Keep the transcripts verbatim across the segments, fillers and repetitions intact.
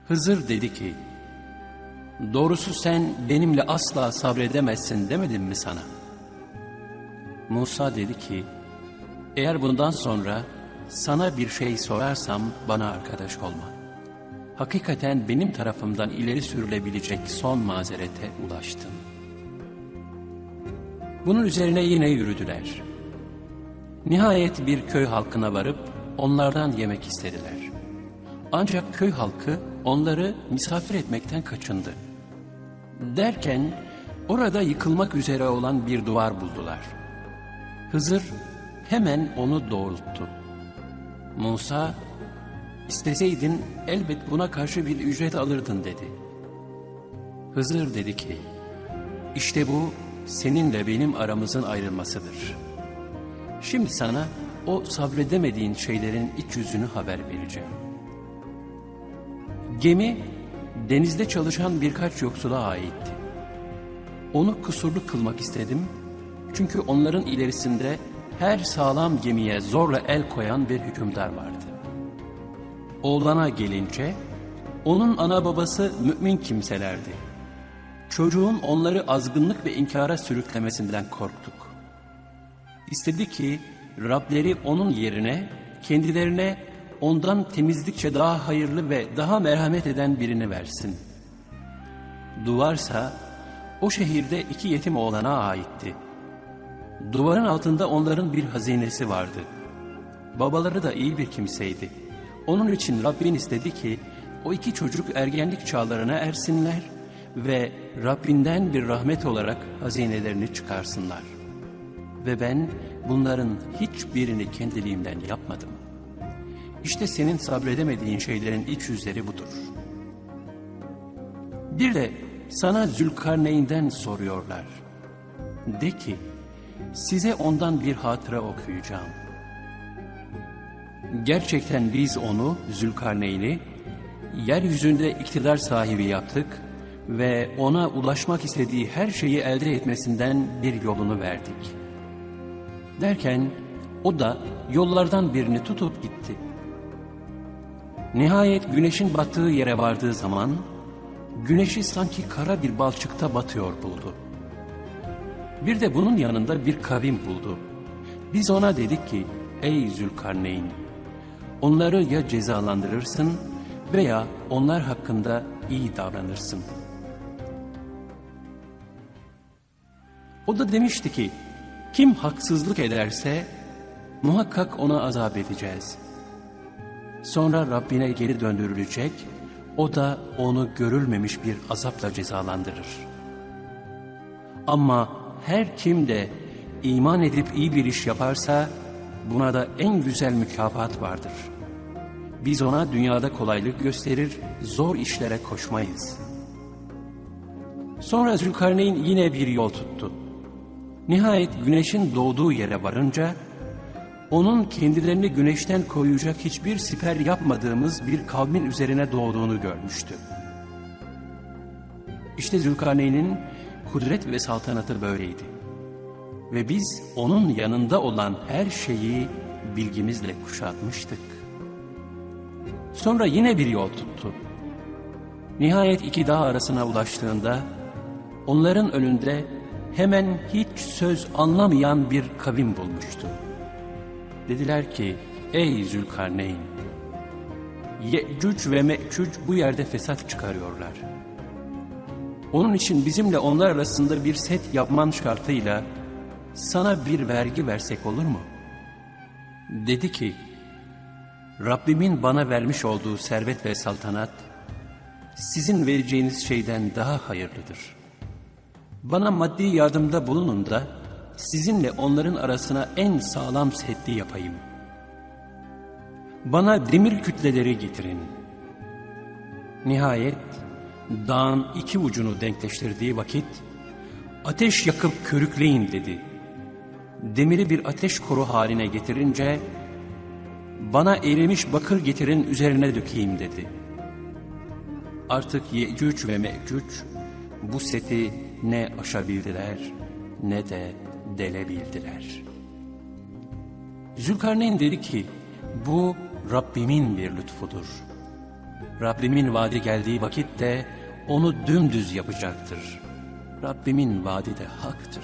Hızır dedi ki, doğrusu sen benimle asla sabredemezsin demedim mi sana? Musa dedi ki, eğer bundan sonra sana bir şey sorarsam bana arkadaş olma. Hakikaten benim tarafımdan ileri sürülebilecek son mazerete ulaştım. Bunun üzerine yine yürüdüler. Nihayet bir köy halkına varıp onlardan yemek istediler. Ancak köy halkı onları misafir etmekten kaçındı. Derken orada yıkılmak üzere olan bir duvar buldular. Hızır hemen onu doğrulttu. Musa, isteseydin elbet buna karşı bir ücret alırdın dedi. Hızır dedi ki, işte bu seninle benim aramızın ayrılmasıdır. Şimdi sana o sabredemediğin şeylerin iç yüzünü haber vereceğim. Gemi denizde çalışan birkaç yoksula aitti. Onu kusurlu kılmak istedim çünkü onların ilerisinde her sağlam gemiye zorla el koyan bir hükümdar vardı. Oğlana gelince onun ana babası mümin kimselerdi. Çocuğun onları azgınlık ve inkara sürüklemesinden korktuk. İstedi ki Rableri onun yerine kendilerine ondan temizlikçe daha hayırlı ve daha merhamet eden birini versin. Duvarsa o şehirde iki yetim oğlana aitti. Duvarın altında onların bir hazinesi vardı. Babaları da iyi bir kimseydi. Onun için Rabbin istedi ki o iki çocuk ergenlik çağlarına ersinler ve Rabbinden bir rahmet olarak hazinelerini çıkarsınlar. Ve ben bunların hiçbirini kendiliğimden yapmadım. İşte senin sabredemediğin şeylerin iç yüzleri budur. Bir de sana Zülkarneyn'den soruyorlar. De ki, size ondan bir hatıra okuyacağım. Gerçekten biz onu, Zülkarneyn'i, yeryüzünde iktidar sahibi yaptık ve ona ulaşmak istediği her şeyi elde etmesinden bir yolunu verdik. Derken o da yollardan birini tutup gitti. Nihayet güneşin battığı yere vardığı zaman, güneşi sanki kara bir balçıkta batıyor buldu. Bir de bunun yanında bir kavim buldu. Biz ona dedik ki, ey Zülkarneyn, onları ya cezalandırırsın veya onlar hakkında iyi davranırsın. O da demişti ki, kim haksızlık ederse muhakkak ona azap edeceğiz. Sonra Rabbine geri döndürülecek, o da onu görülmemiş bir azapla cezalandırır. Ama her kim de iman edip iyi bir iş yaparsa, buna da en güzel mükafat vardır. Biz ona dünyada kolaylık gösterir, zor işlere koşmayız. Sonra Zülkarneyn yine bir yol tuttu. Nihayet güneşin doğduğu yere varınca, onun kendilerini güneşten koruyacak hiçbir siper yapmadığımız bir kavmin üzerine doğduğunu görmüştü. İşte Zülkarneyn'in kudret ve saltanatı böyleydi. Ve biz onun yanında olan her şeyi bilgimizle kuşatmıştık. Sonra yine bir yol tuttu. Nihayet iki dağ arasına ulaştığında, onların önünde hemen hiç söz anlamayan bir kavim bulmuştu. Dediler ki, ey Zülkarneyn, Ye'cüc ve Me'cüc bu yerde fesat çıkarıyorlar. Onun için bizimle onlar arasında bir set yapman şartıyla sana bir vergi versek olur mu? Dedi ki, Rabbimin bana vermiş olduğu servet ve saltanat, sizin vereceğiniz şeyden daha hayırlıdır. Bana maddi yardımda bulunun da, sizinle onların arasına en sağlam seddi yapayım. Bana demir kütleleri getirin. Nihayet dağın iki ucunu denkleştirdiği vakit, ateş yakıp körükleyin dedi. Demiri bir ateş koru haline getirince, bana erimiş bakır getirin üzerine dökeyim dedi. Artık Ye'cüc ve Me'cüc bu seti ne aşabildiler ne de delebildiler. Zülkarneyn dedi ki, bu Rabbimin bir lütfudur. Rabbimin vaadi geldiği vakitte onu dümdüz yapacaktır. Rabbimin vaadi de haktır.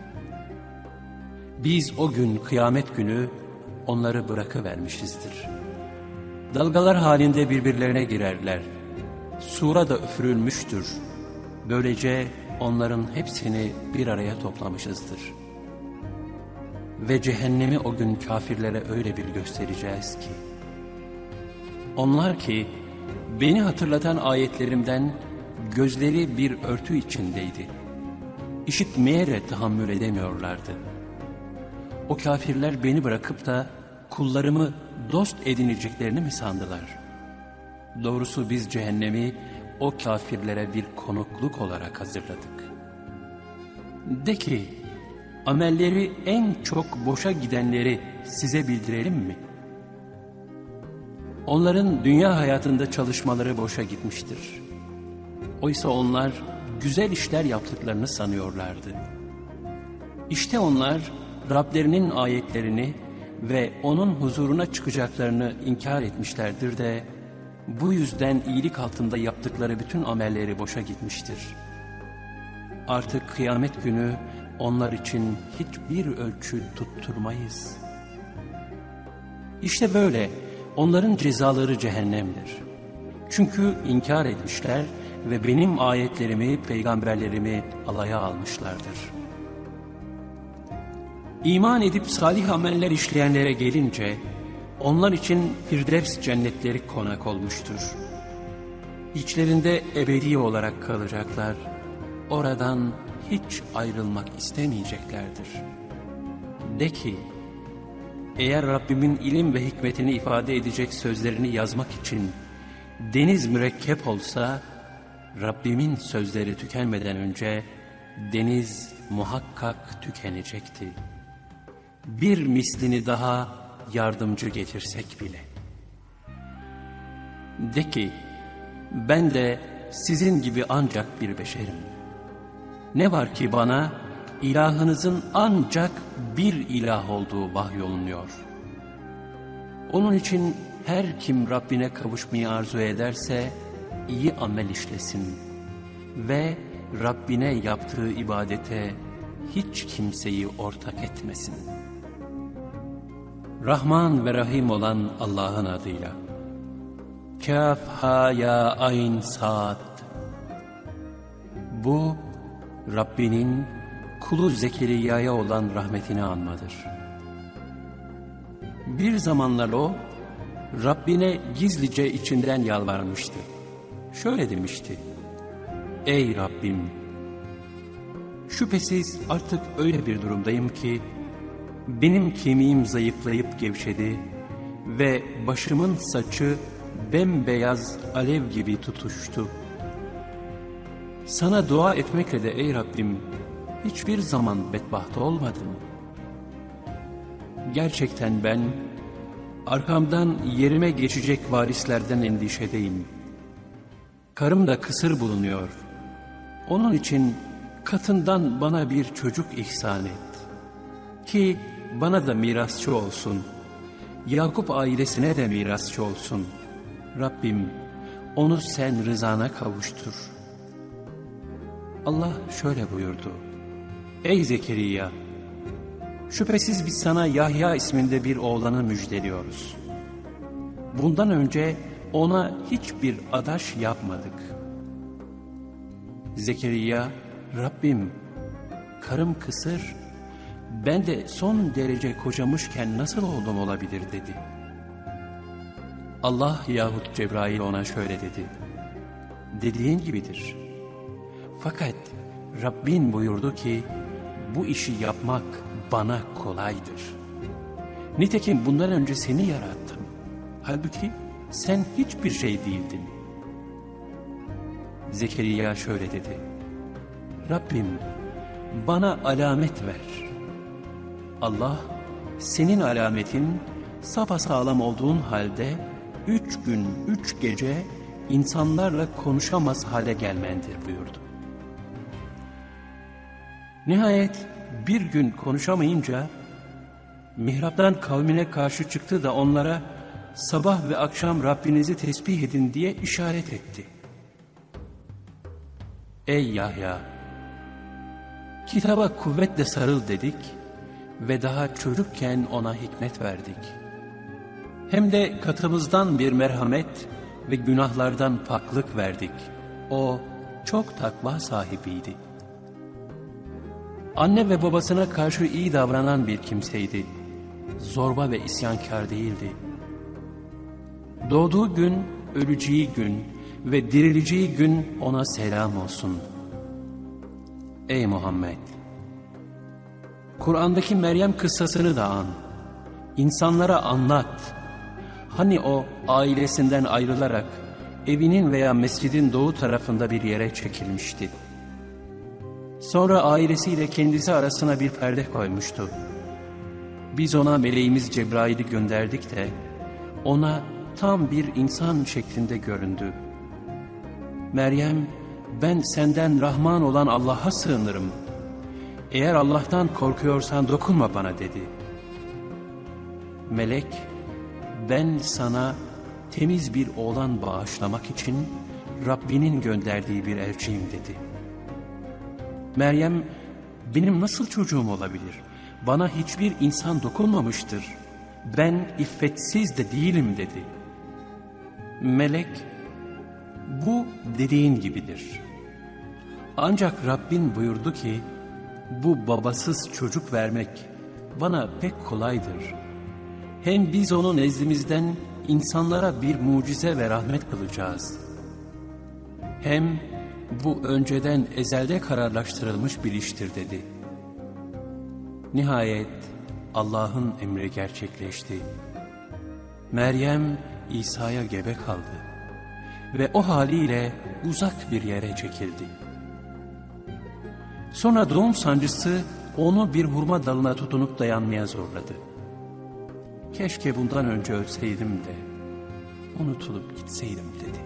Biz o gün kıyamet günü onları bırakıvermişizdir. Dalgalar halinde birbirlerine girerler. Sura da üfürülmüştür. Böylece onların hepsini bir araya toplamışızdır. Ve cehennemi o gün kafirlere öyle bir göstereceğiz ki, onlar ki beni hatırlatan ayetlerimden gözleri bir örtü içindeydi. İşitmeye de tahammül edemiyorlardı. O kafirler beni bırakıp da kullarımı dost edineceklerini mi sandılar? Doğrusu biz cehennemi o kafirlere bir konukluk olarak hazırladık. De ki, amelleri en çok boşa gidenleri size bildirelim mi? Onların dünya hayatında çalışmaları boşa gitmiştir. Oysa onlar güzel işler yaptıklarını sanıyorlardı. İşte onlar Rablerinin ayetlerini ve onun huzuruna çıkacaklarını inkar etmişlerdir de bu yüzden iyilik altında yaptıkları bütün amelleri boşa gitmiştir. Artık kıyamet günü onlar için hiçbir ölçü tutturmayız. İşte böyle onların cezaları cehennemdir. Çünkü inkar etmişler ve benim ayetlerimi, peygamberlerimi alaya almışlardır. İman edip salih ameller işleyenlere gelince, onlar için Firdevs cennetleri konak olmuştur. İçlerinde ebedi olarak kalacaklar, oradan hiç ayrılmak istemeyeceklerdir. De ki, eğer Rabbimin ilim ve hikmetini ifade edecek sözlerini yazmak için deniz mürekkep olsa, Rabbimin sözleri tükenmeden önce deniz muhakkak tükenecekti. Bir mislini daha yardımcı getirsek bile. De ki, ben de sizin gibi ancak bir beşerim. Ne var ki bana ilahınızın ancak bir ilah olduğu vahyolunuyor. Onun için her kim Rabbine kavuşmayı arzu ederse iyi amel işlesin ve Rabbine yaptığı ibadete hiç kimseyi ortak etmesin. Rahman ve Rahim olan Allah'ın adıyla. Kâf ha ya ayn sad. Bu Rabbinin kulu Zekeriya'ya olan rahmetini anmadır. Bir zamanlar o Rabbine gizlice içinden yalvarmıştı. Şöyle demişti: Ey Rabbim! Şüphesiz artık öyle bir durumdayım ki benim kemiğim zayıflayıp gevşedi ve başımın saçı bembeyaz alev gibi tutuştu. Sana dua etmekle de ey Rabbim hiçbir zaman bedbaht olmadım. Gerçekten ben arkamdan yerime geçecek varislerden endişedeyim. Karım da kısır bulunuyor. Onun için katından bana bir çocuk ihsan et. Ki bana da mirasçı olsun. Yakup ailesine de mirasçı olsun. Rabbim onu sen rızana kavuştur. Allah şöyle buyurdu: Ey Zekeriya! Şüphesiz biz sana Yahya isminde bir oğlanı müjdeliyoruz. Bundan önce ona hiçbir adaş yapmadık. Zekeriya, Rabbim, karım kısır, ben de son derece kocamışken nasıl oğlum olabilir dedi. Allah yahut Cebrail ona şöyle dedi: Dediğin gibidir. Fakat Rabbin buyurdu ki bu işi yapmak bana kolaydır. Nitekim bundan önce seni yarattım. Halbuki sen hiçbir şey değildin. Zekeriya şöyle dedi: Rabbim bana alamet ver. Allah senin alametin sapasağlam olduğun halde üç gün üç gece insanlarla konuşamaz hale gelmendir buyurdu. Nihayet bir gün konuşamayınca mihraptan kavmine karşı çıktı da onlara sabah ve akşam Rabbinizi tesbih edin diye işaret etti. Ey Yahya! Kitaba kuvvetle sarıl dedik ve daha çocukken ona hikmet verdik. Hem de katımızdan bir merhamet ve günahlardan paklık verdik. O çok takva sahibiydi. Anne ve babasına karşı iyi davranan bir kimseydi. Zorba ve isyankar değildi. Doğduğu gün, öleceği gün ve dirileceği gün ona selam olsun. Ey Muhammed! Kur'an'daki Meryem kıssasını da an. İnsanlara anlat. Hani o ailesinden ayrılarak evinin veya mescidin doğu tarafında bir yere çekilmişti. Sonra ailesiyle kendisi arasına bir perde koymuştu. Biz ona meleğimiz Cebrail'i gönderdik de ona tam bir insan şeklinde göründü. Meryem, ben senden Rahman olan Allah'a sığınırım. Eğer Allah'tan korkuyorsan dokunma bana dedi. Melek, ben sana temiz bir oğlan bağışlamak için Rabbinin gönderdiği bir elçiyim dedi. Meryem, benim nasıl çocuğum olabilir? Bana hiçbir insan dokunmamıştır. Ben iffetsiz de değilim dedi. Melek, bu dediğin gibidir. Ancak Rabbin buyurdu ki, bu babasız çocuk vermek bana pek kolaydır. Hem biz onu nezdimizden insanlara bir mucize ve rahmet kılacağız. Hem bu önceden ezelde kararlaştırılmış bir iştir dedi. Nihayet Allah'ın emri gerçekleşti. Meryem İsa'ya gebe kaldı ve o haliyle uzak bir yere çekildi. Sonra doğum sancısı onu bir hurma dalına tutunup dayanmaya zorladı. Keşke bundan önce ölseydim de unutulup gitseydim dedi.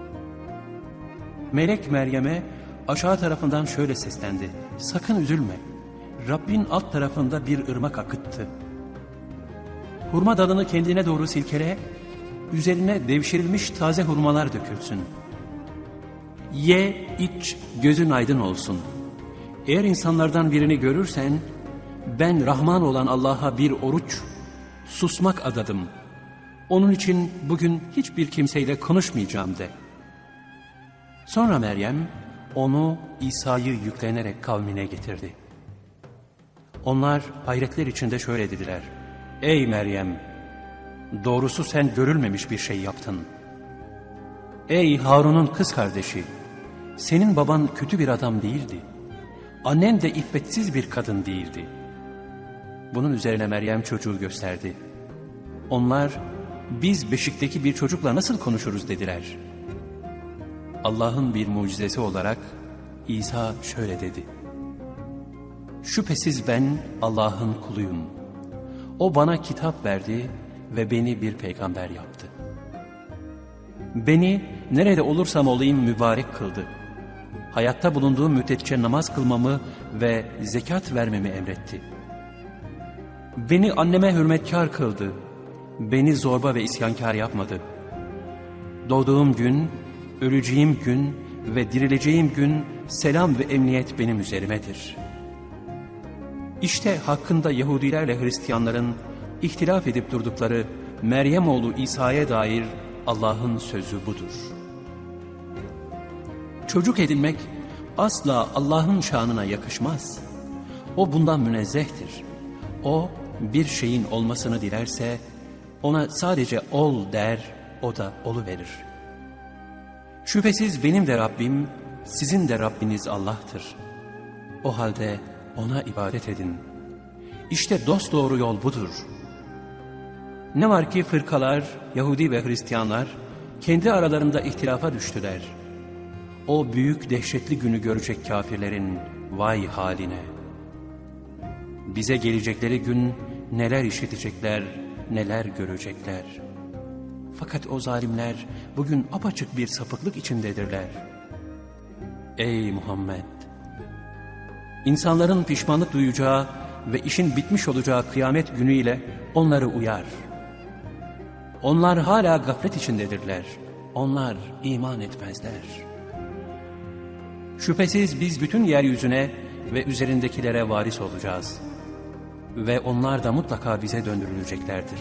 Melek Meryem'e aşağı tarafından şöyle seslendi. Sakın üzülme. Rabbin alt tarafında bir ırmak akıttı. Hurma dalını kendine doğru silkele, üzerine devşirilmiş taze hurmalar dökülsün. Ye, iç, gözün aydın olsun. Eğer insanlardan birini görürsen, ben Rahman olan Allah'a bir oruç, susmak adadım. Onun için bugün hiçbir kimseyle konuşmayacağım de. Sonra Meryem, onu İsa'yı yüklenerek kavmine getirdi. Onlar hayretler içinde şöyle dediler. Ey Meryem! Doğrusu sen görülmemiş bir şey yaptın. Ey Harun'un kız kardeşi! Senin baban kötü bir adam değildi. Annen de iffetsiz bir kadın değildi. Bunun üzerine Meryem çocuğu gösterdi. Onlar, biz beşikteki bir çocukla nasıl konuşuruz dediler. Allah'ın bir mucizesi olarak İsa şöyle dedi. Şüphesiz ben Allah'ın kuluyum. O bana kitap verdi ve beni bir peygamber yaptı. Beni nerede olursam olayım mübarek kıldı. Hayatta bulunduğum müddetçe namaz kılmamı ve zekat vermemi emretti. Beni anneme hürmetkar kıldı. Beni zorba ve isyankar yapmadı. Doğduğum gün, öleceğim gün ve dirileceğim gün selam ve emniyet benim üzerimedir. İşte hakkında Yahudilerle Hristiyanların ihtilaf edip durdukları Meryem oğlu İsa'ya dair Allah'ın sözü budur. Çocuk edinmek asla Allah'ın şanına yakışmaz. O bundan münezzehtir. O bir şeyin olmasını dilerse ona sadece ol der, o da oluverir. Şüphesiz benim de Rabbim, sizin de Rabbiniz Allah'tır. O halde ona ibadet edin. İşte dosdoğru yol budur. Ne var ki fırkalar, Yahudi ve Hristiyanlar kendi aralarında ihtilafa düştüler. O büyük dehşetli günü görecek kafirlerin vay haline. Bize gelecekleri gün neler işitecekler, neler görecekler. Fakat o zalimler bugün apaçık bir sapıklık içindedirler. Ey Muhammed! İnsanların pişmanlık duyacağı ve işin bitmiş olacağı kıyamet günüyle onları uyar. Onlar hala gaflet içindedirler. Onlar iman etmezler. Şüphesiz biz bütün yeryüzüne ve üzerindekilere varis olacağız. Ve onlar da mutlaka bize döndürüleceklerdir.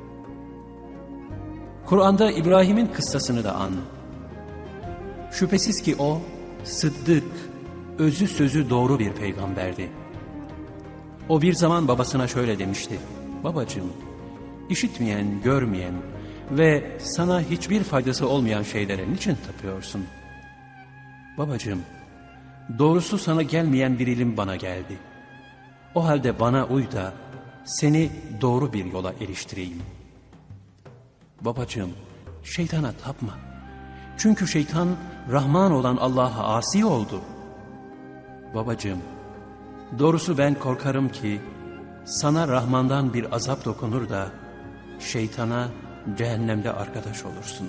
Kur'an'da İbrahim'in kıssasını da an. Şüphesiz ki o, sıddık, özü sözü doğru bir peygamberdi. O bir zaman babasına şöyle demişti: babacığım, işitmeyen, görmeyen ve sana hiçbir faydası olmayan şeylere niçin tapıyorsun? Babacığım, doğrusu sana gelmeyen bir ilim bana geldi. O halde bana uy da seni doğru bir yola eriştireyim. Babacığım, şeytana tapma. Çünkü şeytan Rahman olan Allah'a asi oldu. Babacığım, doğrusu ben korkarım ki sana Rahman'dan bir azap dokunur da şeytana cehennemde arkadaş olursun.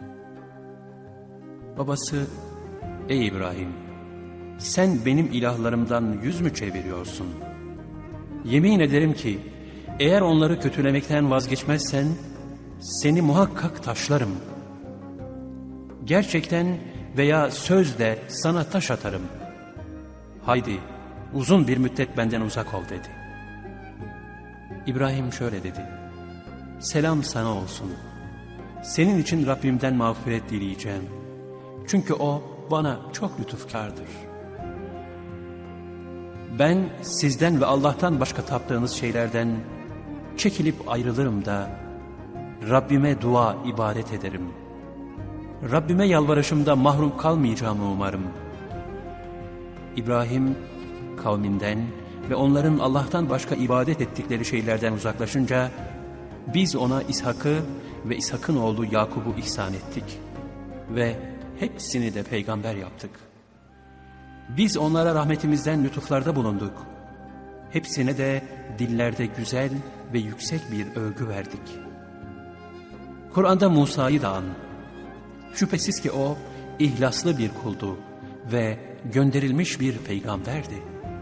Babası, ey İbrahim, sen benim ilahlarımdan yüz mü çeviriyorsun? Yemin ederim ki eğer onları kötülemekten vazgeçmezsen seni muhakkak taşlarım. Gerçekten veya sözle sana taş atarım. Haydi uzun bir müddet benden uzak ol dedi. İbrahim şöyle dedi: selam sana olsun. Senin için Rabbimden mağfiret dileyeceğim. Çünkü o bana çok lütufkardır. Ben sizden ve Allah'tan başka taptığınız şeylerden çekilip ayrılırım da Rabbime dua, ibadet ederim. Rabbime yalvarışımda mahrum kalmayacağımı umarım. İbrahim kavminden ve onların Allah'tan başka ibadet ettikleri şeylerden uzaklaşınca biz ona İshak'ı ve İshak'ın oğlu Yakub'u ihsan ettik ve hepsini de peygamber yaptık. Biz onlara rahmetimizden lütuflarda bulunduk. Hepsine de dillerde güzel ve yüksek bir övgü verdik. Kur'an'da Musa'yı da an. Şüphesiz ki o ihlaslı bir kuldu ve gönderilmiş bir peygamberdi.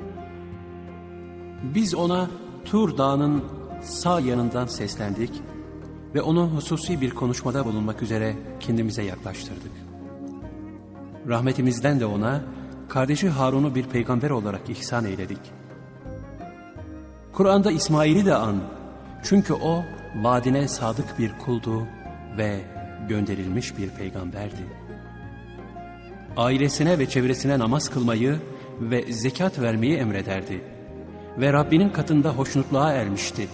Biz ona Tur Dağı'nın sağ yanından seslendik ve onu hususi bir konuşmada bulunmak üzere kendimize yaklaştırdık. Rahmetimizden de ona kardeşi Harun'u bir peygamber olarak ihsan eyledik. Kur'an'da İsmail'i de an. Çünkü o vaadine sadık bir kuldu ve gönderilmiş bir peygamberdi. Ailesine ve çevresine namaz kılmayı ve zekat vermeyi emrederdi. Ve Rabbinin katında hoşnutluğa ermişti.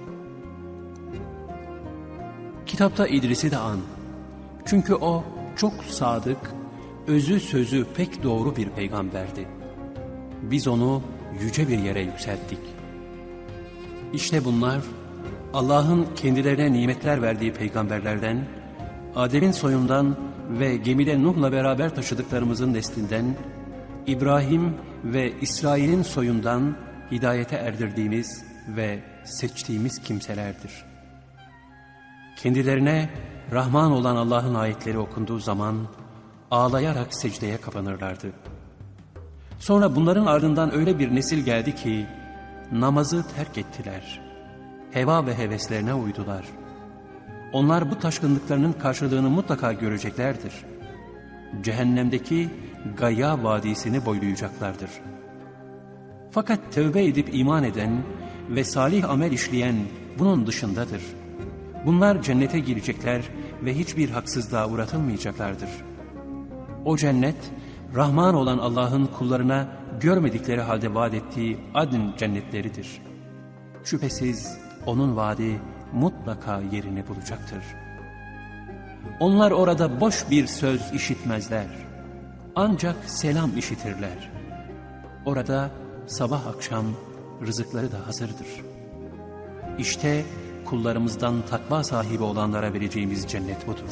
Kitapta İdris'i de an. Çünkü o çok sadık, özü sözü pek doğru bir peygamberdi. Biz onu yüce bir yere yükselttik. İşte bunlar Allah'ın kendilerine nimetler verdiği peygamberlerden, Adem'in soyundan ve gemide Nuh'la beraber taşıdıklarımızın neslinden, İbrahim ve İsrail'in soyundan hidayete erdirdiğimiz ve seçtiğimiz kimselerdir. Kendilerine Rahman olan Allah'ın ayetleri okunduğu zaman ağlayarak secdeye kapanırlardı. Sonra bunların ardından öyle bir nesil geldi ki namazı terk ettiler. Heva ve heveslerine uydular. Onlar bu taşkınlıklarının karşılığını mutlaka göreceklerdir. Cehennemdeki Gayya Vadisi'ni boylayacaklardır. Fakat tövbe edip iman eden ve salih amel işleyen bunun dışındadır. Bunlar cennete girecekler ve hiçbir haksızlığa uğratılmayacaklardır. O cennet, Rahman olan Allah'ın kullarına görmedikleri halde vaat ettiği adn cennetleridir. Şüphesiz onun vaadi mutlaka yerini bulacaktır. Onlar orada boş bir söz işitmezler. Ancak selam işitirler. Orada sabah akşam rızıkları da hazırdır. İşte kullarımızdan takva sahibi olanlara vereceğimiz cennet budur.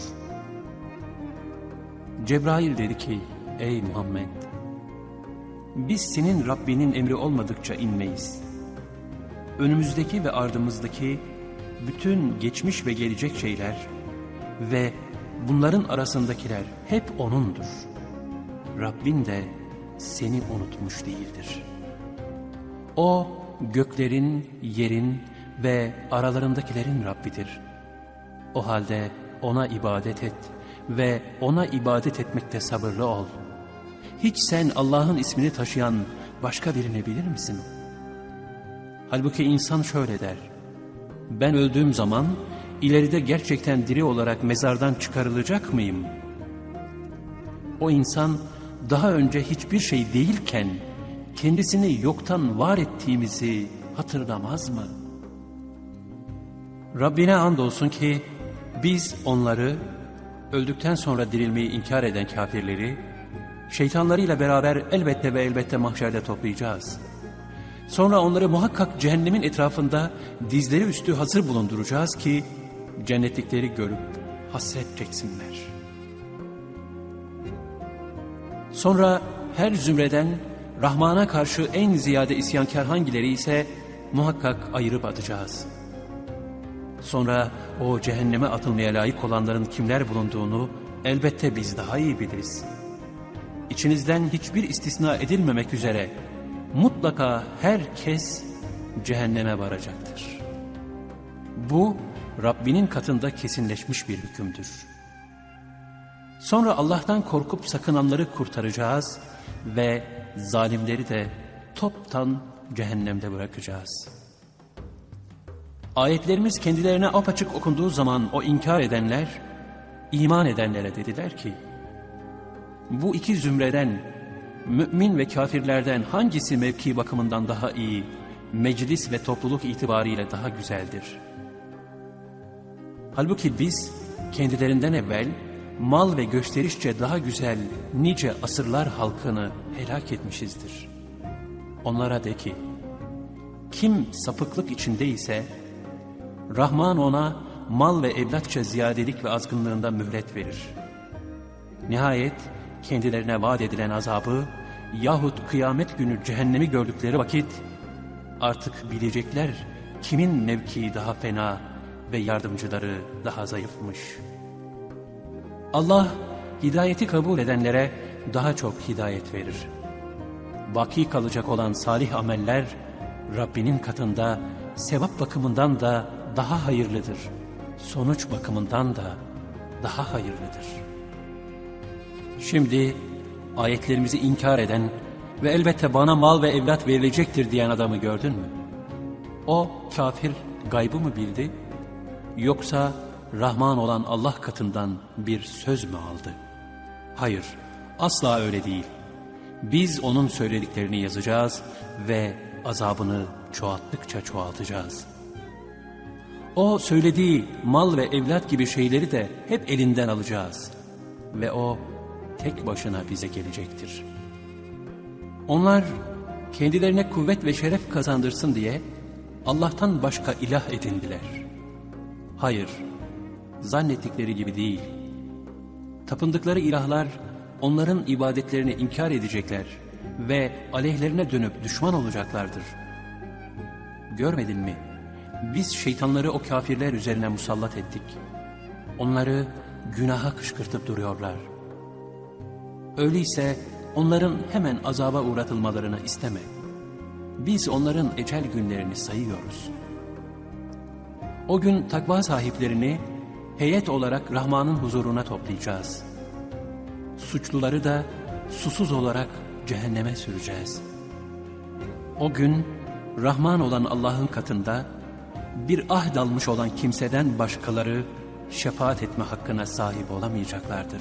Cebrail dedi ki: ey Muhammed, biz senin Rabbinin emri olmadıkça inmeyiz. Önümüzdeki ve ardımızdaki bütün geçmiş ve gelecek şeyler ve bunların arasındakiler hep O'nundur. Rabbin de seni unutmuş değildir. O göklerin, yerin ve aralarındakilerin Rabbidir. O halde ona ibadet et ve ona ibadet etmekte sabırlı ol. Hiç sen Allah'ın ismini taşıyan başka birini bilir misin? Halbuki insan şöyle der: ben öldüğüm zaman ileride gerçekten diri olarak mezardan çıkarılacak mıyım? O insan daha önce hiçbir şey değilken kendisini yoktan var ettiğimizi hatırlamaz mı? Rabbine andolsun ki biz onları, öldükten sonra dirilmeyi inkar eden kafirleri, şeytanlarıyla beraber elbette ve elbette mahşerde toplayacağız. Sonra onları muhakkak cehennemin etrafında dizleri üstü hazır bulunduracağız ki cennetlikleri görüp hasret çeksinler. Sonra her zümreden Rahman'a karşı en ziyade isyankar hangileri ise muhakkak ayırıp atacağız. Sonra o cehenneme atılmaya layık olanların kimler bulunduğunu elbette biz daha iyi biliriz. İçinizden hiçbir istisna edilmemek üzere mutlaka herkes cehenneme varacaktır. Bu Rabbinin katında kesinleşmiş bir hükümdür. Sonra Allah'tan korkup sakınanları kurtaracağız ve zalimleri de toptan cehennemde bırakacağız. Ayetlerimiz kendilerine apaçık okunduğu zaman o inkar edenler, iman edenlere dediler ki, bu iki zümreden, mümin ve kafirlerden hangisi mevki bakımından daha iyi, meclis ve topluluk itibariyle daha güzeldir? Halbuki biz kendilerinden evvel mal ve gösterişçe daha güzel nice asırlar halkını helak etmişizdir. Onlara de ki, kim sapıklık içindeyse, Rahman ona mal ve evlatça ziyadelik ve azgınlığında mühlet verir. Nihayet kendilerine vaat edilen azabı yahut kıyamet günü cehennemi gördükleri vakit artık bilecekler kimin mevkii daha fena ve yardımcıları daha zayıfmış. Allah hidayeti kabul edenlere daha çok hidayet verir. Baki kalacak olan salih ameller Rabbinin katında sevap bakımından da daha hayırlıdır. Sonuç bakımından da daha hayırlıdır. Şimdi ayetlerimizi inkar eden ve elbette bana mal ve evlat verilecektir diyen adamı gördün mü? O kafir gaybı mı bildi? Yoksa Rahman olan Allah katından bir söz mü aldı? Hayır, asla öyle değil. Biz onun söylediklerini yazacağız ve azabını çoğalttıkça çoğaltacağız. O söylediği mal ve evlat gibi şeyleri de hep elinden alacağız. Ve o tek başına bize gelecektir. Onlar kendilerine kuvvet ve şeref kazandırsın diye Allah'tan başka ilah edindiler. Hayır, zannettikleri gibi değil. Tapındıkları ilahlar onların ibadetlerini inkar edecekler ve aleyhlerine dönüp düşman olacaklardır. Görmedin mi? Biz şeytanları o kafirler üzerine musallat ettik. Onları günaha kışkırtıp duruyorlar. Öyleyse onların hemen azaba uğratılmalarını isteme. Biz onların ecel günlerini sayıyoruz. O gün takva sahiplerini heyet olarak Rahman'ın huzuruna toplayacağız. Suçluları da susuz olarak cehenneme süreceğiz. O gün Rahman olan Allah'ın katında bir ahd almış olan kimseden başkaları şefaat etme hakkına sahip olamayacaklardır.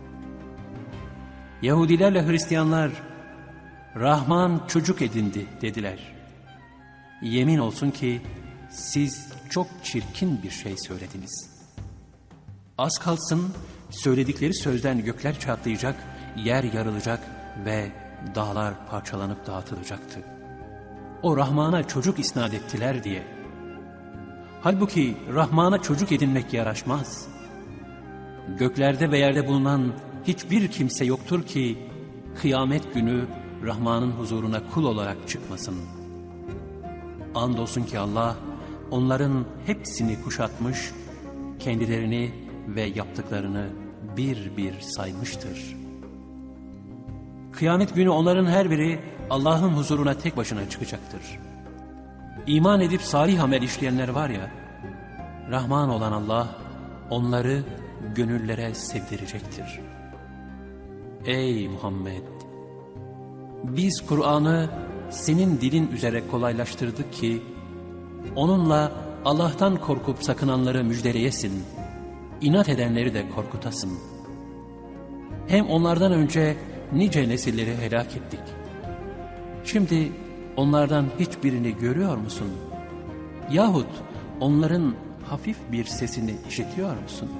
Yahudilerle Hristiyanlar Rahman çocuk edindi dediler. Yemin olsun ki siz çok çirkin bir şey söylediniz. Az kalsın söyledikleri sözden gökler çatlayacak, yer yarılacak ve dağlar parçalanıp dağıtılacaktı. O Rahman'a çocuk isnat ettiler diye. Halbuki Rahman'a çocuk edinmek yaraşmaz. Göklerde ve yerde bulunan hiçbir kimse yoktur ki kıyamet günü Rahman'ın huzuruna kul olarak çıkmasın. Andolsun ki Allah onların hepsini kuşatmış, kendilerini ve yaptıklarını bir bir saymıştır. Kıyamet günü onların her biri Allah'ın huzuruna tek başına çıkacaktır. İman edip salih amel işleyenler var ya, Rahman olan Allah onları gönüllere sevdirecektir. Ey Muhammed! Biz Kur'an'ı senin dilin üzere kolaylaştırdık ki, onunla Allah'tan korkup sakınanları müjdeleyesin, inat edenleri de korkutasın. Hem onlardan önce nice nesilleri helak ettik. Şimdi onlardan hiçbirini görüyor musun? Yahut onların hafif bir sesini işitiyor musun?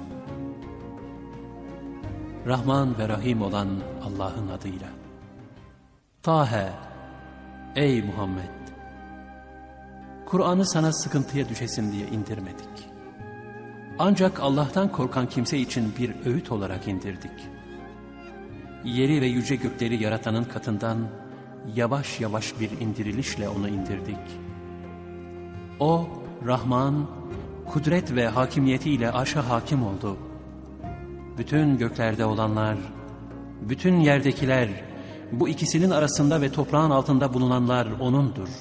Rahman ve Rahim olan Allah'ın adıyla. Tahe, ey Muhammed! Kur'an'ı sana sıkıntıya düşesin diye indirmedik. Ancak Allah'tan korkan kimse için bir öğüt olarak indirdik. Yeri ve yüce gökleri yaratanın katından yavaş yavaş bir indirilişle onu indirdik. O, Rahman, kudret ve hakimiyetiyle arşa hakim oldu. Bütün göklerde olanlar, bütün yerdekiler, bu ikisinin arasında ve toprağın altında bulunanlar O'nundur.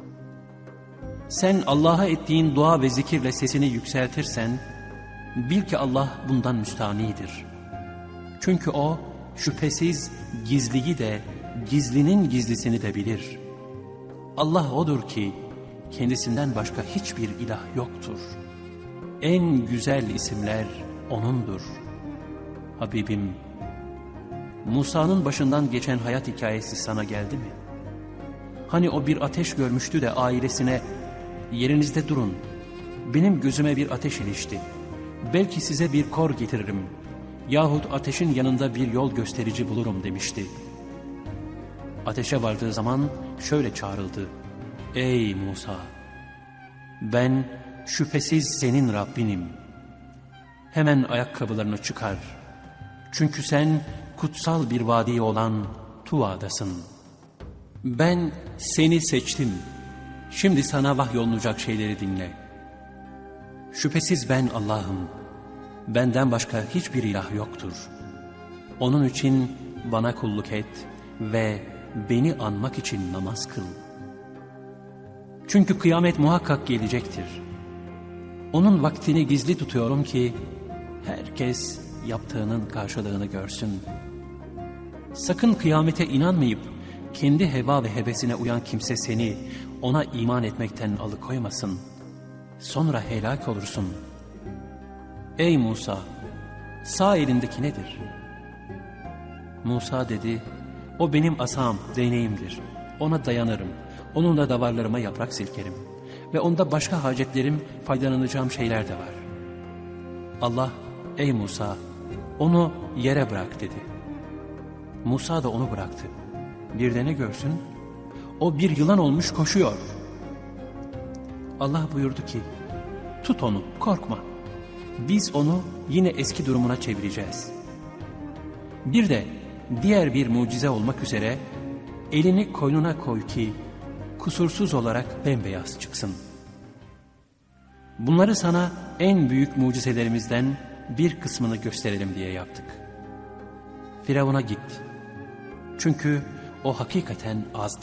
Sen Allah'a ettiğin dua ve zikirle sesini yükseltirsen, bil ki Allah bundan müstanidir. Çünkü O, şüphesiz gizliyi de, gizlinin gizlisini de bilir. Allah O'dur ki, kendisinden başka hiçbir ilah yoktur. En güzel isimler O'nundur. Habibim, Musa'nın başından geçen hayat hikayesi sana geldi mi? Hani o bir ateş görmüştü de ailesine, yerinizde durun, benim gözüme bir ateş ilişti, belki size bir kor getiririm, yahut ateşin yanında bir yol gösterici bulurum demişti. Ateşe vardığı zaman şöyle çağrıldı: Ey Musa! Ben şüphesiz senin Rabbinim. Hemen ayakkabılarını çıkar. Çünkü sen kutsal bir vadi olan Tuva'dasın. Ben seni seçtim. Şimdi sana vahyolunacak şeyleri dinle. Şüphesiz ben Allah'ım. Benden başka hiçbir ilah yoktur. Onun için bana kulluk et ve beni anmak için namaz kıl. Çünkü kıyamet muhakkak gelecektir. Onun vaktini gizli tutuyorum ki herkes yaptığının karşılığını görsün. Sakın kıyamete inanmayıp kendi heva ve hevesine uyan kimse seni ona iman etmekten alıkoymasın. Sonra helak olursun. Ey Musa! Sağ elindeki nedir? Musa dedi, o benim asam, değneğimdir. Ona dayanırım. Onunla davarlarıma yaprak silkerim. Ve onda başka hacetlerim, faydalanacağım şeyler de var. Allah, ey Musa, onu yere bırak dedi. Musa da onu bıraktı. Bir de ne görsün? O bir yılan olmuş koşuyor. Allah buyurdu ki, tut onu, korkma. Biz onu yine eski durumuna çevireceğiz. Bir de diğer bir mucize olmak üzere elini koynuna koy ki kusursuz olarak bembeyaz çıksın. Bunları sana en büyük mucizelerimizden bir kısmını gösterelim diye yaptık. Firavun'a git. Çünkü o hakikaten azdı.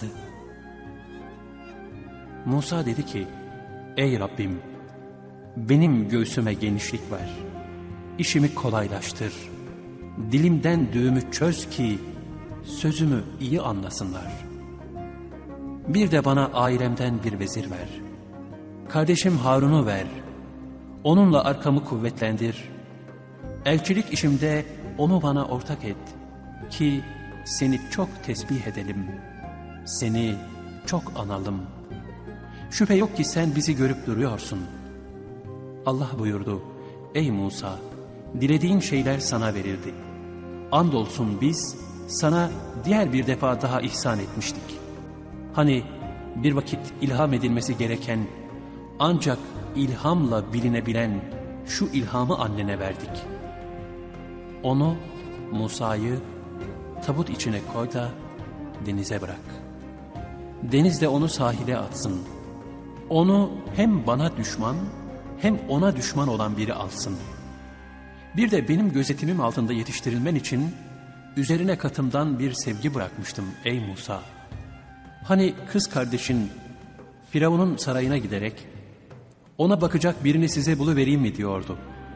Musa dedi ki, ey Rabbim, benim göğsüme genişlik ver. İşimi kolaylaştır. Dilimden düğümü çöz ki sözümü iyi anlasınlar. Bir de bana ailemden bir vezir ver. Kardeşim Harun'u ver. Onunla arkamı kuvvetlendir. Elçilik işimde onu bana ortak et. Ki seni çok tesbih edelim. Seni çok analım. Şüphe yok ki sen bizi görüp duruyorsun. Allah buyurdu, ey Musa, dilediğin şeyler sana verildi. Andolsun biz sana diğer bir defa daha ihsan etmiştik. Hani bir vakit ilham edilmesi gereken, ancak ilhamla bilinebilen şu ilhamı annene verdik. Onu, Musa'yı tabut içine koy da denize bırak. Deniz de onu sahile atsın. Onu hem bana düşman hem ona düşman olan biri alsın. Bir de benim gözetimim altında yetiştirilmen için üzerine katımdan bir sevgi bırakmıştım ey Musa. Hani kız kardeşin Firavun'un sarayına giderek ona bakacak birini size buluvereyim mi diyordu.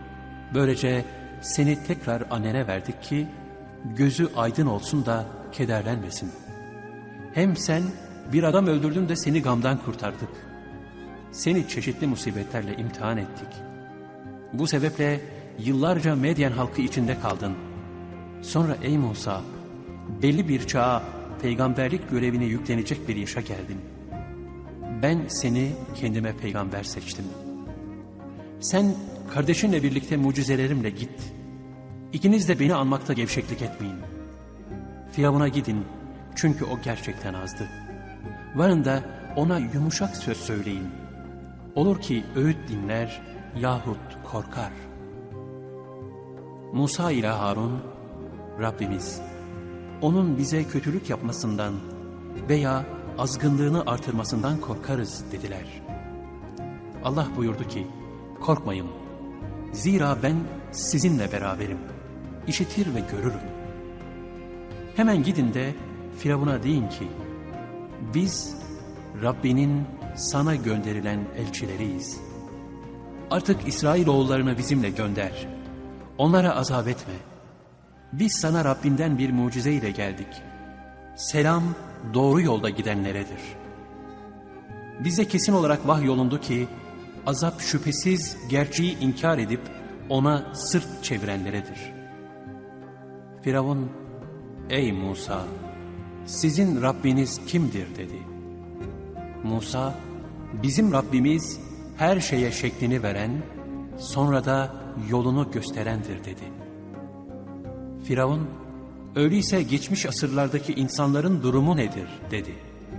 Böylece seni tekrar annene verdik ki gözü aydın olsun da kederlenmesin. Hem sen bir adam öldürdün de seni gamdan kurtardık. Seni çeşitli musibetlerle imtihan ettik. Bu sebeple yıllarca Medyen halkı içinde kaldın. Sonra ey Musa, belli bir çağa peygamberlik görevine yüklenecek bir yaşa geldin. Ben seni kendime peygamber seçtim. Sen kardeşinle birlikte mucizelerimle git. İkiniz de beni anmakta gevşeklik etmeyin. Firavun'a gidin çünkü o gerçekten azdı. Varın da ona yumuşak söz söyleyin. Olur ki öğüt dinler yahut korkar. Musa ile Harun, Rabbimiz, onun bize kötülük yapmasından veya azgınlığını artırmasından korkarız dediler. Allah buyurdu ki, korkmayın. Zira ben sizinle beraberim. İşitir ve görürüm. Hemen gidin de Firavun'a deyin ki, biz Rabbinin sana gönderilen elçileriyiz. Artık İsrailoğullarını bizimle gönder. Onlara azap etme. Biz sana Rabbinden bir mucize ile geldik. Selam doğru yolda gidenleredir. Bize kesin olarak vahyolundu ki, azap şüphesiz gerçeği inkar edip ona sırt çevirenleredir. Firavun, ey Musa, sizin Rabbiniz kimdir dedi. Musa, bizim Rabbimiz her şeye şeklini veren, sonra da yolunu gösterendir dedi. Firavun, öyleyse geçmiş asırlardaki insanların durumu nedir dedi.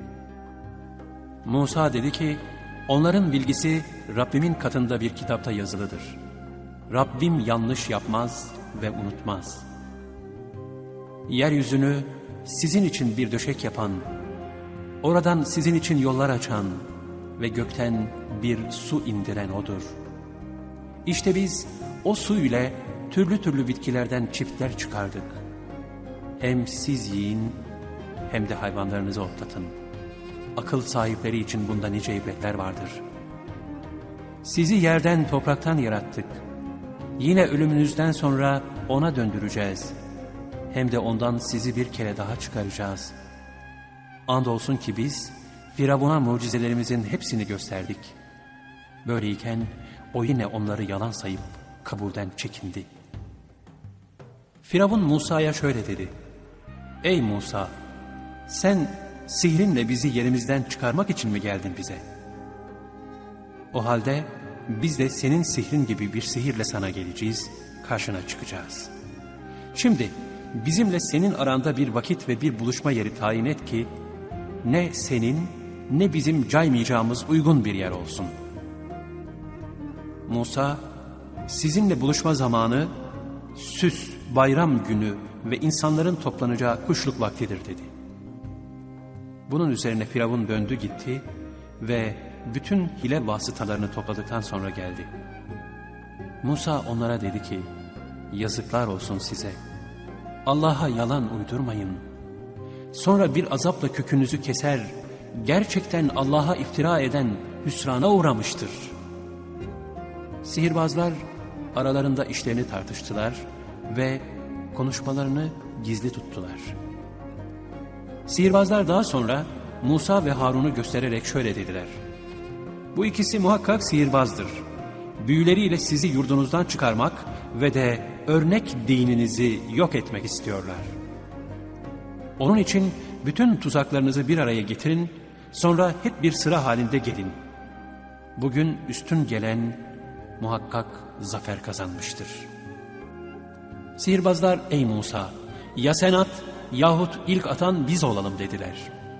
Musa dedi ki, onların bilgisi Rabbimin katında bir kitapta yazılıdır. Rabbim yanlış yapmaz ve unutmaz. Yeryüzünü sizin için bir döşek yapan, oradan sizin için yollar açan ve gökten bir su indiren O'dur. İşte biz o su ile türlü türlü bitkilerden çiftler çıkardık. Hem siz yiyin hem de hayvanlarınızı otlatın. Akıl sahipleri için bunda nice ibretler vardır. Sizi yerden, topraktan yarattık. Yine ölümünüzden sonra ona döndüreceğiz. Hem de ondan sizi bir kere daha çıkaracağız. Andolsun ki biz Firavun'a mucizelerimizin hepsini gösterdik. Böyleyken o yine onları yalan sayıp kabulden çekindi. Firavun Musa'ya şöyle dedi: Ey Musa, sen sihrinle bizi yerimizden çıkarmak için mi geldin bize? O halde biz de senin sihrin gibi bir sihirle sana geleceğiz, karşına çıkacağız. Şimdi bizimle senin aranda bir vakit ve bir buluşma yeri tayin et ki, ne senin ne bizim caymayacağımız uygun bir yer olsun. Musa, sizinle buluşma zamanı süs, bayram günü ve insanların toplanacağı kuşluk vaktidir dedi. Bunun üzerine Firavun döndü gitti ve bütün hile vasıtalarını topladıktan sonra geldi. Musa onlara dedi ki, yazıklar olsun size. Allah'a yalan uydurmayın. Sonra bir azapla kökünüzü keser, gerçekten Allah'a iftira eden hüsrana uğramıştır. Sihirbazlar aralarında işlerini tartıştılar ve konuşmalarını gizli tuttular. Sihirbazlar daha sonra Musa ve Harun'u göstererek şöyle dediler: Bu ikisi muhakkak sihirbazdır. Büyüleriyle sizi yurdunuzdan çıkarmak ve de örnek dininizi yok etmek istiyorlar. Onun için bütün tuzaklarınızı bir araya getirin, sonra hep bir sıra halinde gelin. Bugün üstün gelen muhakkak zafer kazanmıştır. Sihirbazlar, ey Musa, ya sen at yahut ilk atan biz olalım dediler.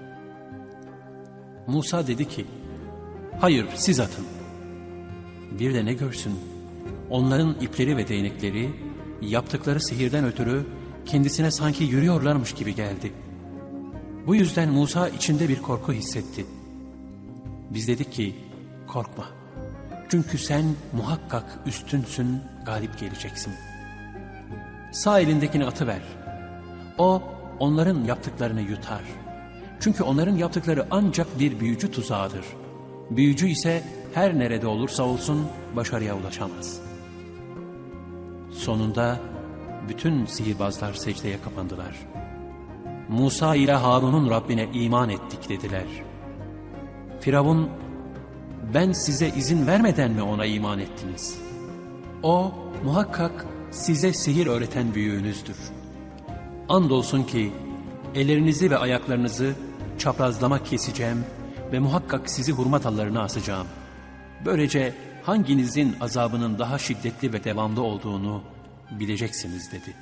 Musa dedi ki, hayır siz atın. Bir de ne görsün, onların ipleri ve değnekleri yaptıkları sihirden ötürü kendisine sanki yürüyorlarmış gibi geldi. Bu yüzden Musa içinde bir korku hissetti. Biz dedik ki, korkma. Çünkü sen muhakkak üstünsün, galip geleceksin. Sağ elindekini atıver. O, onların yaptıklarını yutar. Çünkü onların yaptıkları ancak bir büyücü tuzağıdır. Büyücü ise her nerede olursa olsun başarıya ulaşamaz. Sonunda bütün sihirbazlar secdeye kapandılar. Musa ile Harun'un Rabbine iman ettik dediler. Firavun, ben size izin vermeden mi ona iman ettiniz? O muhakkak size sihir öğreten büyüğünüzdür. Andolsun ki ellerinizi ve ayaklarınızı çaprazlama keseceğim ve muhakkak sizi hurma dallarına asacağım. Böylece hanginizin azabının daha şiddetli ve devamlı olduğunu bileceksiniz dedi.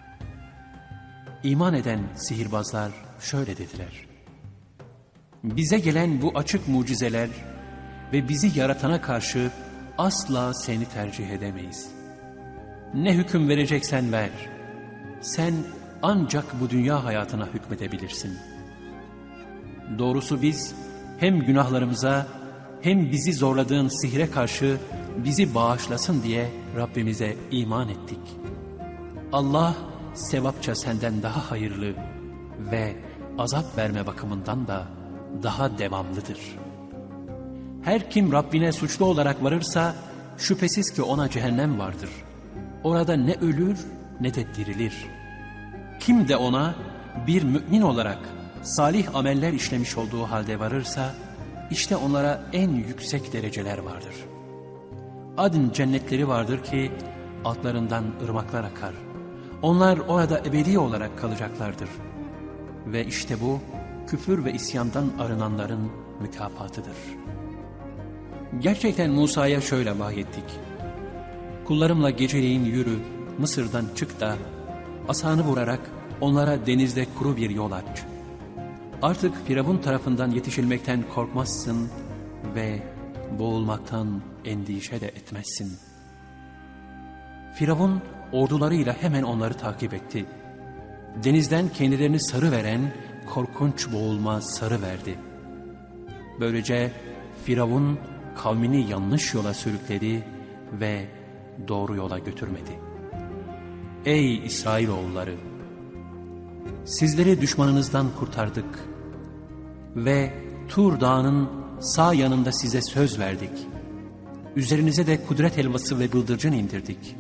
İman eden sihirbazlar şöyle dediler. Bize gelen bu açık mucizeler ve bizi yaratana karşı asla seni tercih edemeyiz. Ne hüküm vereceksen ver. Sen ancak bu dünya hayatına hükmedebilirsin. Doğrusu biz hem günahlarımıza hem bizi zorladığın sihre karşı bizi bağışlasın diye Rabbimize iman ettik. Allah sevapça senden daha hayırlı ve azap verme bakımından da daha devamlıdır. Her kim Rabbine suçlu olarak varırsa şüphesiz ki ona cehennem vardır. Orada ne ölür ne de dirilir. Kim de ona bir mümin olarak salih ameller işlemiş olduğu halde varırsa işte onlara en yüksek dereceler vardır. Adın cennetleri vardır ki altlarından ırmaklar akar. Onlar orada ebedi olarak kalacaklardır. Ve işte bu küfür ve isyandan arınanların mükafatıdır. Gerçekten Musa'ya şöyle vahyettik. Kullarımla geceleyin yürü, Mısır'dan çık da asanı vurarak onlara denizde kuru bir yol aç. Artık Firavun tarafından yetişilmekten korkmazsın ve boğulmaktan endişe de etmezsin. Firavun ordularıyla hemen onları takip etti. Denizden kendilerini sarıveren korkunç boğulma sarıverdi. Böylece Firavun kavmini yanlış yola sürükledi ve doğru yola götürmedi. Ey İsrailoğulları! Sizleri düşmanınızdan kurtardık ve Tur Dağı'nın sağ yanında size söz verdik. Üzerinize de kudret helvası ve bıldırcın indirdik.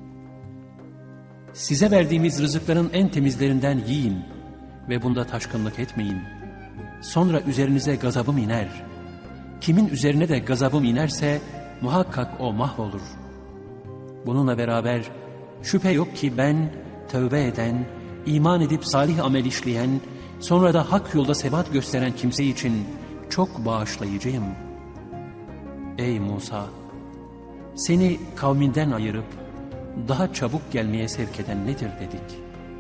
Size verdiğimiz rızıkların en temizlerinden yiyin ve bunda taşkınlık etmeyin. Sonra üzerinize gazabım iner. Kimin üzerine de gazabım inerse muhakkak o mahvolur. Bununla beraber şüphe yok ki ben tövbe eden, iman edip salih amel işleyen, sonra da hak yolda sebat gösteren kimse için çok bağışlayıcıyım. Ey Musa! Seni kavminden ayırıp daha çabuk gelmeye sevk eden nedir dedik.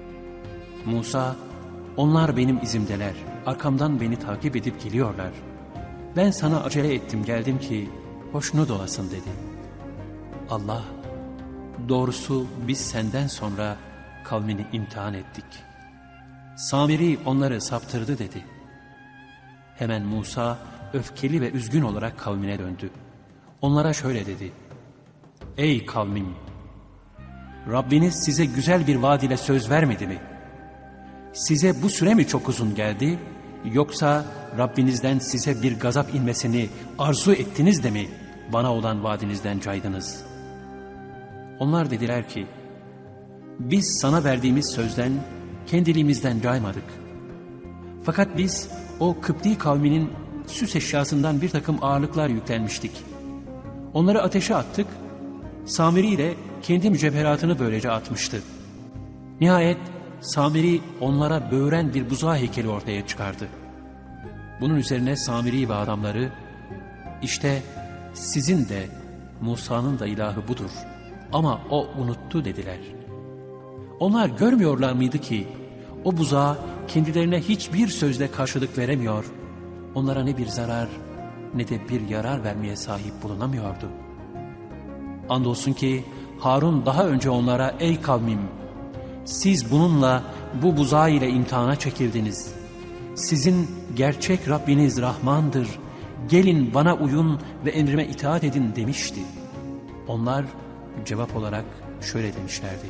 Musa, onlar benim izimdeler, arkamdan beni takip edip geliyorlar. Ben sana acele ettim geldim ki hoşnut olasın dedi. Allah, doğrusu biz senden sonra kavmini imtihan ettik. Samiri onları saptırdı dedi. Hemen Musa öfkeli ve üzgün olarak kavmine döndü. Onlara şöyle dedi. Ey kavmim! Rabbiniz size güzel bir vaad ile söz vermedi mi? Size bu süre mi çok uzun geldi, yoksa Rabbinizden size bir gazap inmesini arzu ettiniz de mi bana olan vaadinizden caydınız? Onlar dediler ki, biz sana verdiğimiz sözden kendiliğimizden caymadık. Fakat biz o Kıpti kavminin süs eşyasından bir takım ağırlıklar yüklenmiştik. Onları ateşe attık, Samiri ile kendi mücevheratını böylece atmıştı. Nihayet Samiri onlara böğüren bir buzağı heykeli ortaya çıkardı. Bunun üzerine Samiri ve adamları, işte sizin de Musa'nın da ilahı budur ama o unuttu dediler. Onlar görmüyorlar mıydı ki o buzağa kendilerine hiçbir sözle karşılık veremiyor, onlara ne bir zarar ne de bir yarar vermeye sahip bulunamıyordu. Andolsun ki Harun daha önce onlara, ey kavmim, siz bununla, bu buzağı ile imtihana çekildiniz. Sizin gerçek Rabbiniz Rahmandır, gelin bana uyun ve emrime itaat edin demişti. Onlar cevap olarak şöyle demişlerdi.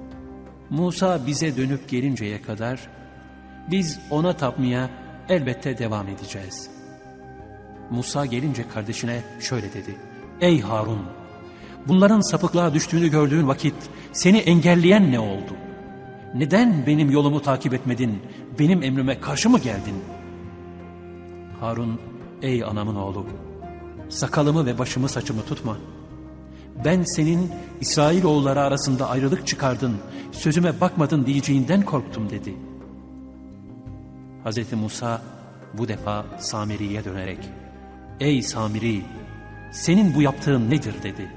Musa bize dönüp gelinceye kadar biz ona tapmaya elbette devam edeceğiz. Musa gelince kardeşine şöyle dedi. Ey Harun! Bunların sapıklığa düştüğünü gördüğün vakit seni engelleyen ne oldu? Neden benim yolumu takip etmedin, benim emrime karşı mı geldin? Harun, ey anamın oğlu, sakalımı ve başımı saçımı tutma. Ben senin İsrailoğulları arasında ayrılık çıkardın, sözüme bakmadın diyeceğinden korktum dedi. Hazreti Musa bu defa Samiri'ye dönerek, ey Samiri, senin bu yaptığın nedir dedi.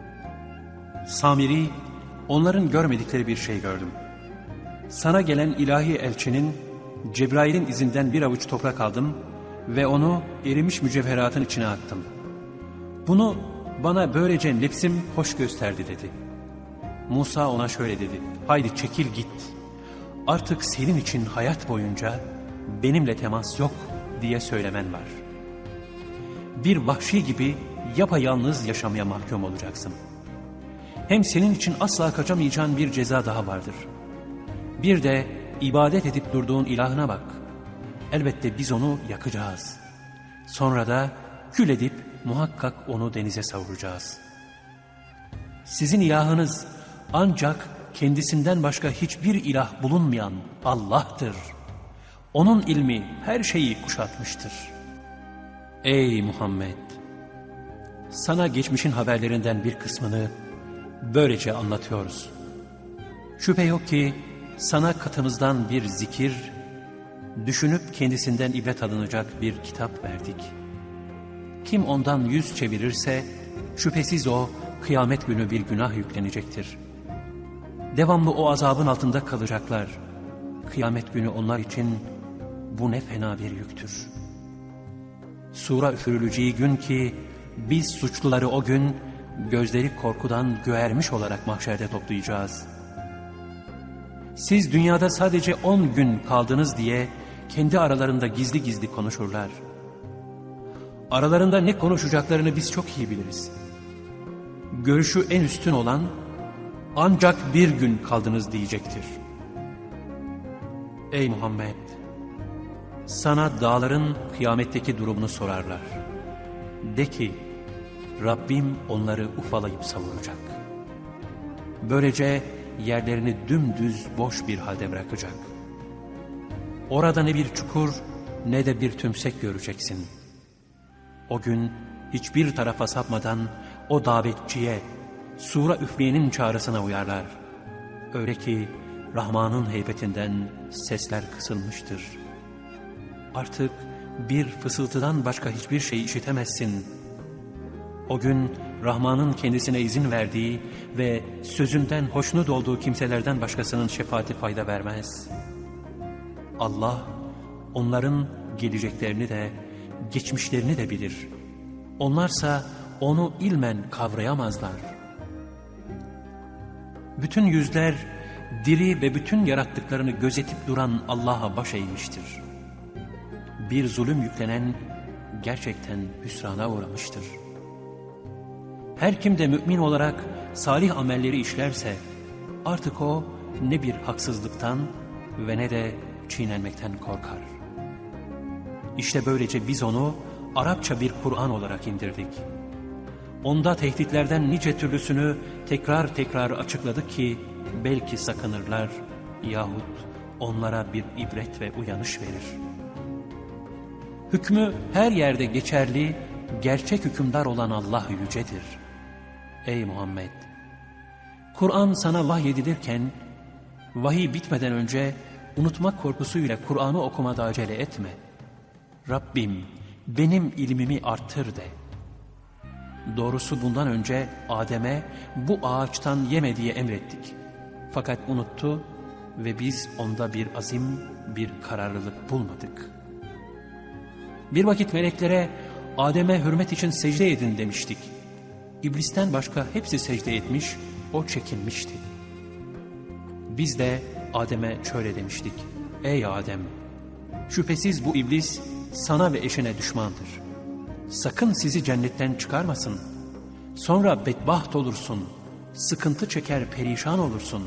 Samiri, onların görmedikleri bir şey gördüm. Sana gelen ilahi elçinin Cebrail'in izinden bir avuç toprak aldım ve onu erimiş mücevheratın içine attım. Bunu bana böylece nefsim hoş gösterdi dedi. Musa ona şöyle dedi, haydi çekil git. Artık senin için hayat boyunca benimle temas yok diye söylemen var. Bir vahşi gibi yapayalnız yaşamaya mahkum olacaksın. Hem senin için asla kaçamayacağın bir ceza daha vardır. Bir de ibadet edip durduğun ilahına bak. Elbette biz onu yakacağız. Sonra da kül edip muhakkak onu denize savuracağız. Sizin ilahınız ancak kendisinden başka hiçbir ilah bulunmayan Allah'tır. Onun ilmi her şeyi kuşatmıştır. Ey Muhammed! Sana geçmişin haberlerinden bir kısmını böylece anlatıyoruz. Şüphe yok ki sana katımızdan bir zikir, düşünüp kendisinden ibret alınacak bir kitap verdik. Kim ondan yüz çevirirse şüphesiz o kıyamet günü bir günah yüklenecektir. Devamlı o azabın altında kalacaklar. Kıyamet günü onlar için bu ne fena bir yüktür. Sura üfürüleceği gün ki biz suçluları o gün gözleri korkudan göğermiş olarak mahşerde toplayacağız. Siz dünyada sadece on gün kaldınız diye kendi aralarında gizli gizli konuşurlar. Aralarında ne konuşacaklarını biz çok iyi biliriz. Görüşü en üstün olan ancak bir gün kaldınız diyecektir. Ey Muhammed! Sana dağların kıyametteki durumunu sorarlar. De ki, Rabbim onları ufalayıp savuracak. Böylece yerlerini dümdüz boş bir halde bırakacak. Orada ne bir çukur ne de bir tümsek göreceksin. O gün hiçbir tarafa sapmadan o davetçiye, sura üfleyenin çağrısına uyarlar. Öyle ki Rahman'ın heybetinden sesler kısılmıştır. Artık bir fısıltıdan başka hiçbir şey işitemezsin. O gün Rahman'ın kendisine izin verdiği ve sözünden hoşnut olduğu kimselerden başkasının şefaati fayda vermez. Allah onların geleceklerini de geçmişlerini de bilir. Onlarsa onu ilmen kavrayamazlar. Bütün yüzler diri ve bütün yarattıklarını gözetip duran Allah'a baş eğmiştir. Bir zulüm yüklenen gerçekten hüsrana uğramıştır. Her kim de mümin olarak salih amelleri işlerse artık o ne bir haksızlıktan ve ne de çiğnenmekten korkar. İşte böylece biz onu Arapça bir Kur'an olarak indirdik. Onda tehditlerden nice türlüsünü tekrar tekrar açıkladık ki belki sakınırlar yahut onlara bir ibret ve uyanış verir. Hükmü her yerde geçerli, gerçek hükümdar olan Allah yücedir. Ey Muhammed! Kur'an sana vahyedilirken, vahiy bitmeden önce unutmak korkusuyla Kur'an'ı okumada acele etme. Rabbim benim ilmimi arttır de. Doğrusu bundan önce Adem'e bu ağaçtan yeme diye emrettik. Fakat unuttu ve biz onda bir azim, bir kararlılık bulmadık. Bir vakit meleklere Adem'e hürmet için secde edin demiştik. İblisten başka hepsi secde etmiş, o çekinmişti. Biz de Adem'e şöyle demiştik. Ey Adem! Şüphesiz bu iblis sana ve eşine düşmandır. Sakın sizi cennetten çıkarmasın. Sonra bedbaht olursun, sıkıntı çeker perişan olursun.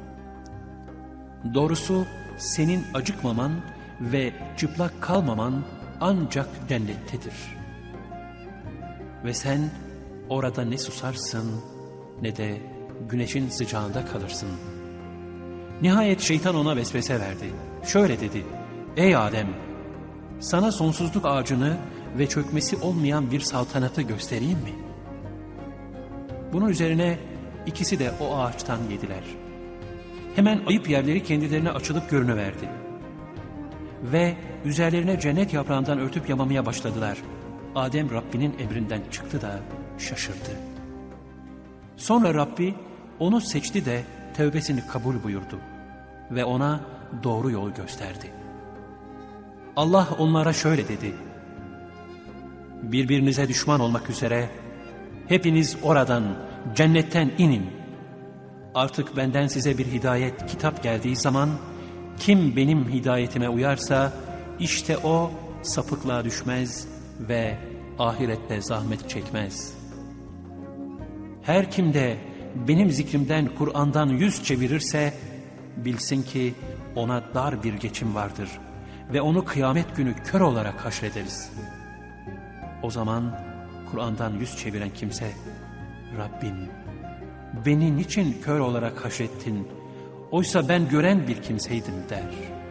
Doğrusu senin acıkmaman ve çıplak kalmaman ancak cennettedir. Ve sen orada ne susarsın ne de güneşin sıcağında kalırsın. Nihayet şeytan ona vesvese verdi. Şöyle dedi: Ey Adem! Sana sonsuzluk ağacını ve çökmesi olmayan bir saltanatı göstereyim mi? Bunun üzerine ikisi de o ağaçtan yediler. Hemen ayıp yerleri kendilerine açılıp görünüverdi. Ve üzerlerine cennet yaprağından örtüp yamamaya başladılar. Adem Rabbinin emrinden çıktı da şaşırdı. Sonra Rabbi onu seçti de tövbesini kabul buyurdu ve ona doğru yol gösterdi. Allah onlara şöyle dedi: Birbirinize düşman olmak üzere hepiniz oradan, cennetten inin. Artık benden size bir hidayet, kitap geldiği zaman kim benim hidayetime uyarsa işte o sapıklığa düşmez ve ahirette zahmet çekmez. Her kim de benim zikrimden, Kur'an'dan yüz çevirirse bilsin ki ona dar bir geçim vardır ve onu kıyamet günü kör olarak haşrederiz. O zaman Kur'an'dan yüz çeviren kimse, Rabbim beni niçin kör olarak haşrettin, oysa ben gören bir kimseydim der.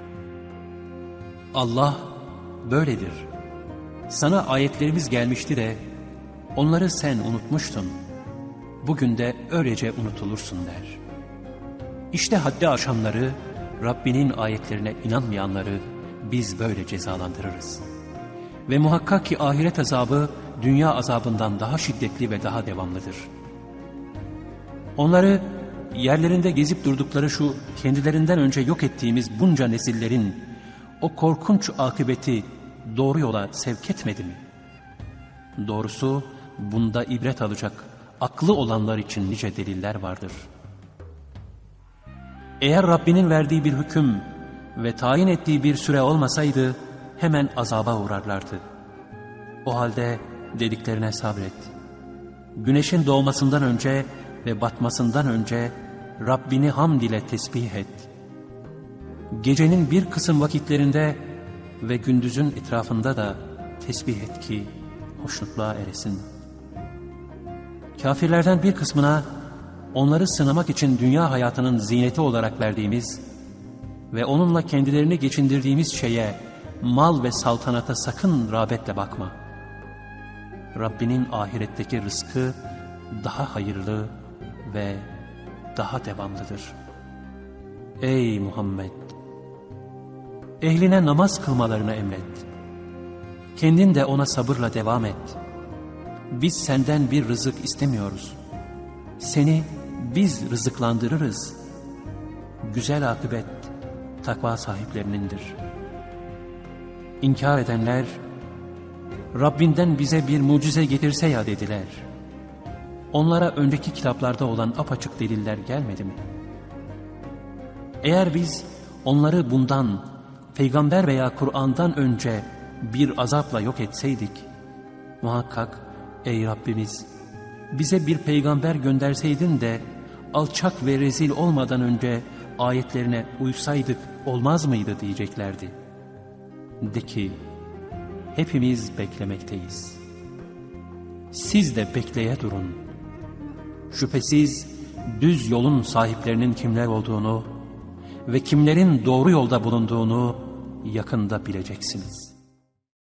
Allah böyledir. Sana ayetlerimiz gelmişti de onları sen unutmuştun. Bugün de öylece unutulursun der. İşte haddi aşanları, Rabbinin ayetlerine inanmayanları biz böyle cezalandırırız. Ve muhakkak ki ahiret azabı dünya azabından daha şiddetli ve daha devamlıdır. Onları yerlerinde gezip durdukları şu kendilerinden önce yok ettiğimiz bunca nesillerin o korkunç akıbeti doğru yola sevk etmedi mi? Doğrusu bunda ibret alacak aklı olanlar için nice deliller vardır. Eğer Rabbinin verdiği bir hüküm ve tayin ettiği bir süre olmasaydı hemen azaba uğrarlardı. O halde dediklerine sabret. Güneşin doğmasından önce ve batmasından önce Rabbini hamd ile tesbih et. Gecenin bir kısım vakitlerinde ve gündüzün etrafında da tesbih et ki hoşnutluğa eresin. Kafirlerden bir kısmına onları sınamak için dünya hayatının zineti olarak verdiğimiz ve onunla kendilerini geçindirdiğimiz şeye, mal ve saltanata sakın rağbetle bakma. Rabbinin ahiretteki rızkı daha hayırlı ve daha devamlıdır. Ey Muhammed! Ehline namaz kılmalarını emret. Kendin de ona sabırla devam et. Biz senden bir rızık istemiyoruz. Seni biz rızıklandırırız. Güzel akıbet takva sahiplerinindir. İnkar edenler, Rabbinden bize bir mucize getirse ya dediler. Onlara önceki kitaplarda olan apaçık deliller gelmedi mi? Eğer biz onları bundan, peygamber veya Kur'an'dan önce bir azapla yok etseydik, muhakkak ey Rabbimiz bize bir peygamber gönderseydin de alçak ve rezil olmadan önce ayetlerine uysaydık olmaz mıydı diyeceklerdi. De ki, hepimiz beklemekteyiz. Siz de bekleye durun. Şüphesiz düz yolun sahiplerinin kimler olduğunu ve kimlerin doğru yolda bulunduğunu yakında bileceksiniz.